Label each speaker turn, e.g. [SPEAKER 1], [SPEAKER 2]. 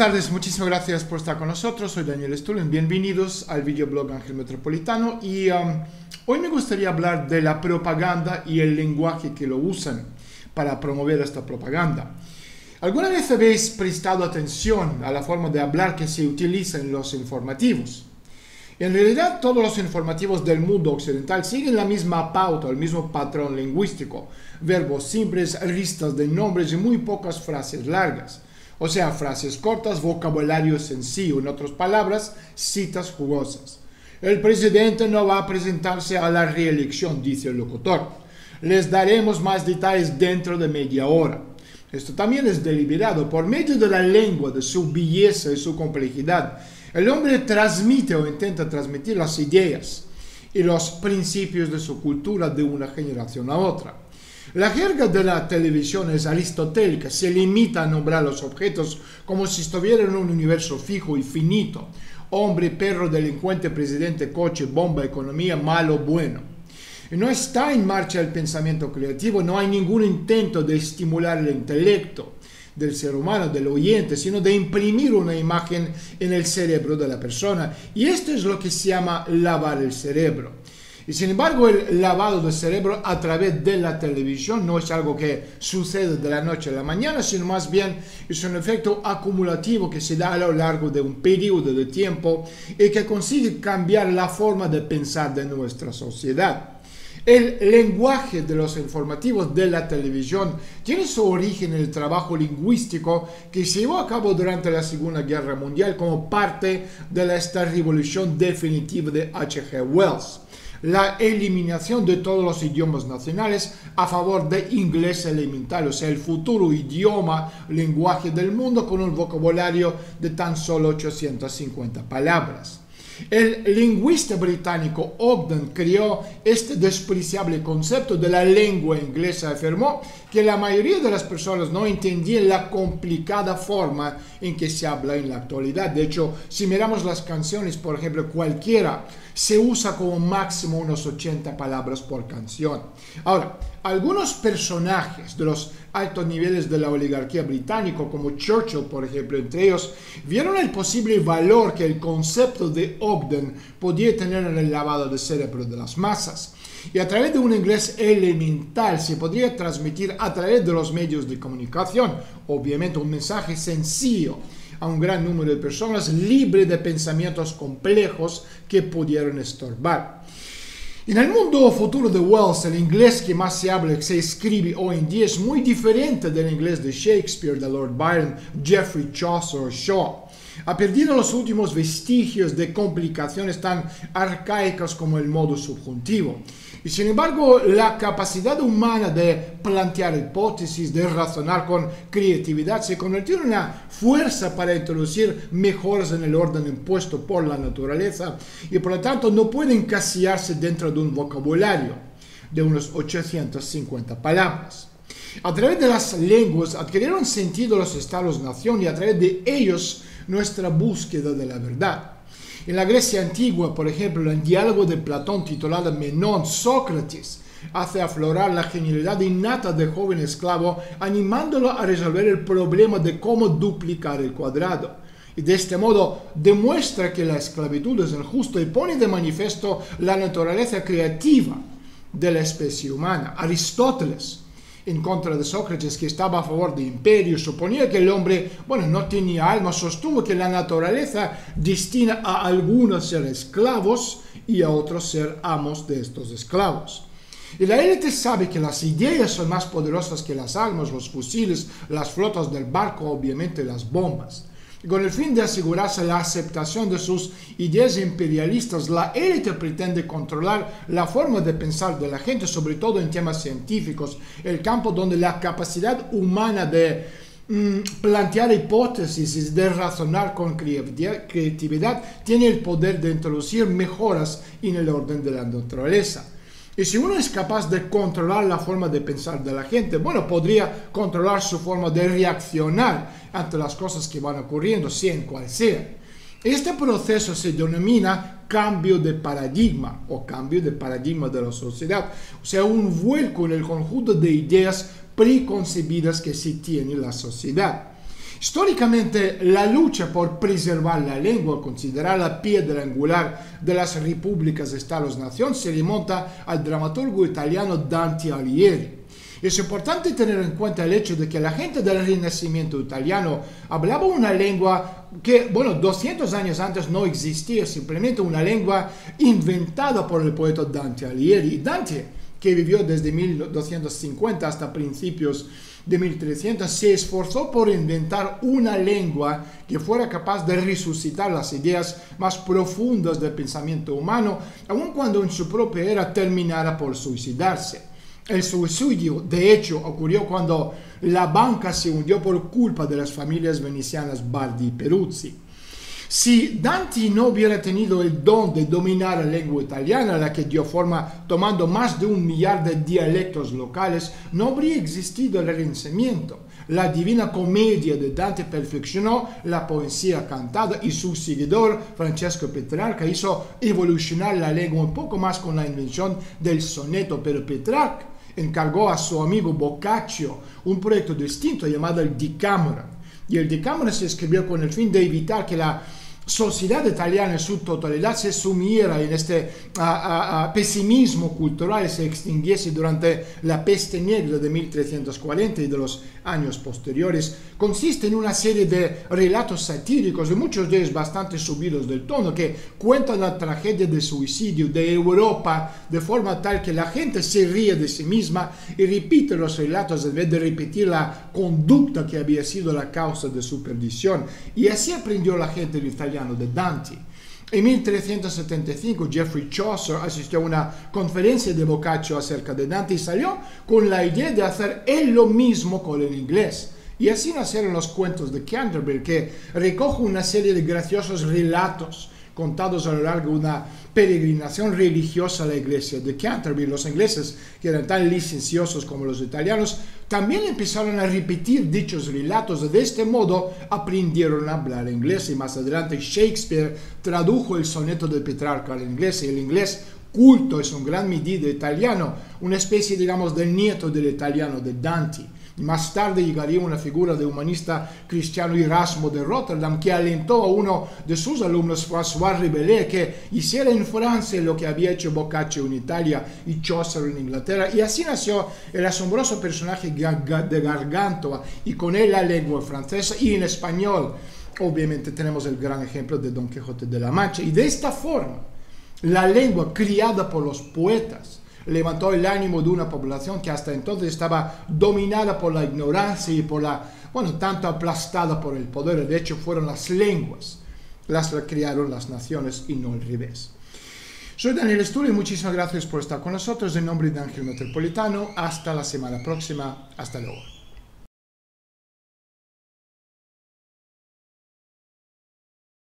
[SPEAKER 1] Buenas tardes, muchísimas gracias por estar con nosotros. Soy Daniel Stullen, bienvenidos al videoblog Ángel Metropolitano y hoy me gustaría hablar de la propaganda y el lenguaje que lo usan para promover esta propaganda. ¿Alguna vez habéis prestado atención a la forma de hablar que se utiliza en los informativos? En realidad, todos los informativos del mundo occidental siguen la misma pauta, el mismo patrón lingüístico. Verbos simples, listas de nombres y muy pocas frases largas. O sea, frases cortas, vocabulario sencillo, en otras palabras, citas jugosas. El presidente no va a presentarse a la reelección, dice el locutor. Les daremos más detalles dentro de media hora. Esto también es deliberado por medio de la lengua, de su belleza y su complejidad. El hombre transmite o intenta transmitir las ideas y los principios de su cultura de una generación a otra. La jerga de la televisión es aristotélica, se limita a nombrar los objetos como si estuvieran en un universo fijo y finito. Hombre, perro, delincuente, presidente, coche, bomba, economía, malo, bueno. Y no está en marcha el pensamiento creativo, no hay ningún intento de estimular el intelecto del ser humano, del oyente, sino de imprimir una imagen en el cerebro de la persona. Y esto es lo que se llama lavar el cerebro. Y sin embargo, el lavado del cerebro a través de la televisión no es algo que sucede de la noche a la mañana, sino más bien es un efecto acumulativo que se da a lo largo de un periodo de tiempo y que consigue cambiar la forma de pensar de nuestra sociedad. El lenguaje de los informativos de la televisión tiene su origen en el trabajo lingüístico que se llevó a cabo durante la Segunda Guerra Mundial como parte de esta revolución definitiva de H.G. Wells. La eliminación de todos los idiomas nacionales a favor de inglés elemental, o sea, el futuro idioma, lenguaje del mundo con un vocabulario de tan solo 850 palabras. El lingüista británico Ogden creó este despreciable concepto de la lengua inglesa. Afirmó que la mayoría de las personas no entendían la complicada forma en que se habla en la actualidad. De hecho, si miramos las canciones, por ejemplo, cualquiera, se usa como máximo unos 80 palabras por canción. Ahora, algunos personajes de los altos niveles de la oligarquía británica, como Churchill, por ejemplo, entre ellos, vieron el posible valor que el concepto de Ogden podía tener en el lavado de cerebro de las masas. Y a través de un inglés elemental se podría transmitir a través de los medios de comunicación, obviamente un mensaje sencillo a un gran número de personas, libre de pensamientos complejos que pudieran estorbar. En el mundo futuro de Wells, el inglés que más se habla y se escribe hoy en día es muy diferente del inglés de Shakespeare, de Lord Byron, Geoffrey Chaucer o Shaw. Ha perdido los últimos vestigios de complicaciones tan arcaicas como el modo subjuntivo. Y sin embargo, la capacidad humana de plantear hipótesis, de razonar con creatividad, se convirtió en una fuerza para introducir mejoras en el orden impuesto por la naturaleza y por lo tanto no puede encasillarse dentro de un vocabulario de unos 850 palabras. A través de las lenguas adquirieron sentido los estados-nación y a través de ellos nuestra búsqueda de la verdad. En la Grecia antigua, por ejemplo, en el diálogo de Platón titulado Menón, Sócrates hace aflorar la genialidad innata del joven esclavo, animándolo a resolver el problema de cómo duplicar el cuadrado. Y de este modo demuestra que la esclavitud es injusta y pone de manifiesto la naturaleza creativa de la especie humana. Aristóteles, en contra de Sócrates, que estaba a favor de imperio, suponía que el hombre, no tenía alma, sostuvo que la naturaleza destina a algunos ser esclavos y a otros ser amos de estos esclavos. Y la élite sabe que las ideas son más poderosas que las armas, los fusiles, las flotas del barco, obviamente las bombas. Y con el fin de asegurarse la aceptación de sus ideas imperialistas, la élite pretende controlar la forma de pensar de la gente, sobre todo en temas científicos, el campo donde la capacidad humana de plantear hipótesis y de razonar con creatividad tiene el poder de introducir mejoras en el orden de la naturaleza. Y si uno es capaz de controlar la forma de pensar de la gente, podría controlar su forma de reaccionar ante las cosas que van ocurriendo, sea en cual sea. Este proceso se denomina cambio de paradigma o cambio de paradigma de la sociedad, o sea, un vuelco en el conjunto de ideas preconcebidas que sí tiene la sociedad. Históricamente, la lucha por preservar la lengua, considerada piedra angular de las repúblicas, estados-nación, se remonta al dramaturgo italiano Dante Alighieri. Es importante tener en cuenta el hecho de que la gente del Renacimiento italiano hablaba una lengua que, bueno, 200 años antes no existía, simplemente una lengua inventada por el poeta Dante Alighieri. Dante, que vivió desde 1250 hasta principios de 1300, se esforzó por inventar una lengua que fuera capaz de resucitar las ideas más profundas del pensamiento humano, aun cuando en su propia era terminara por suicidarse. El suicidio, de hecho, ocurrió cuando la banca se hundió por culpa de las familias venecianas Bardi y Peruzzi. Si Dante no hubiera tenido el don de dominar la lengua italiana, la que dio forma tomando más de 1 millar de dialectos locales, no habría existido el Renacimiento. La Divina Comedia de Dante perfeccionó la poesía cantada y su seguidor, Francesco Petrarca, hizo evolucionar la lengua un poco más con la invención del soneto, pero Petrarca encargó a su amigo Boccaccio un proyecto distinto llamado el Decameron. Y el Decameron se escribió con el fin de evitar que la sociedad italiana en su totalidad se sumiera en este pesimismo cultural y se extinguiese durante la peste negra de 1340 y de los años posteriores. Consiste en una serie de relatos satíricos, y muchos de ellos bastante subidos del tono, que cuentan la tragedia de suicidio de Europa de forma tal que la gente se ríe de sí misma y repite los relatos en vez de repetir la conducta que había sido la causa de su perdición. Y así aprendió la gente el italiano de Dante. En 1375 Geoffrey Chaucer asistió a una conferencia de Boccaccio acerca de Dante y salió con la idea de hacer él lo mismo con el inglés. Y así nacieron los cuentos de Canterbury, que recoge una serie de graciosos relatos contados a lo largo de una peregrinación religiosa a la iglesia de Canterbury. Los ingleses, que eran tan licenciosos como los italianos, también empezaron a repetir dichos relatos. De este modo aprendieron a hablar inglés, y más adelante Shakespeare tradujo el soneto de Petrarca al inglés, y el inglés culto es en gran medida italiano, una especie, digamos, del nieto del italiano de Dante. Más tarde llegaría una figura de humanista cristiano Erasmo de Rotterdam, que alentó a uno de sus alumnos, François Rabelais, que hiciera en Francia lo que había hecho Boccaccio en Italia y Chaucer en Inglaterra, y así nació el asombroso personaje de Gargantua, y con él la lengua francesa. Y en español, obviamente, tenemos el gran ejemplo de Don Quijote de la Mancha. Y de esta forma, la lengua criada por los poetas levantó el ánimo de una población que hasta entonces estaba dominada por la ignorancia y por la, bueno, tanto aplastada por el poder. De hecho, fueron las lenguas las que crearon las naciones y no al revés. Soy Daniel Stuhl y muchísimas gracias por estar con nosotros. En nombre de Ángel Metropolitano, hasta la semana próxima. Hasta luego.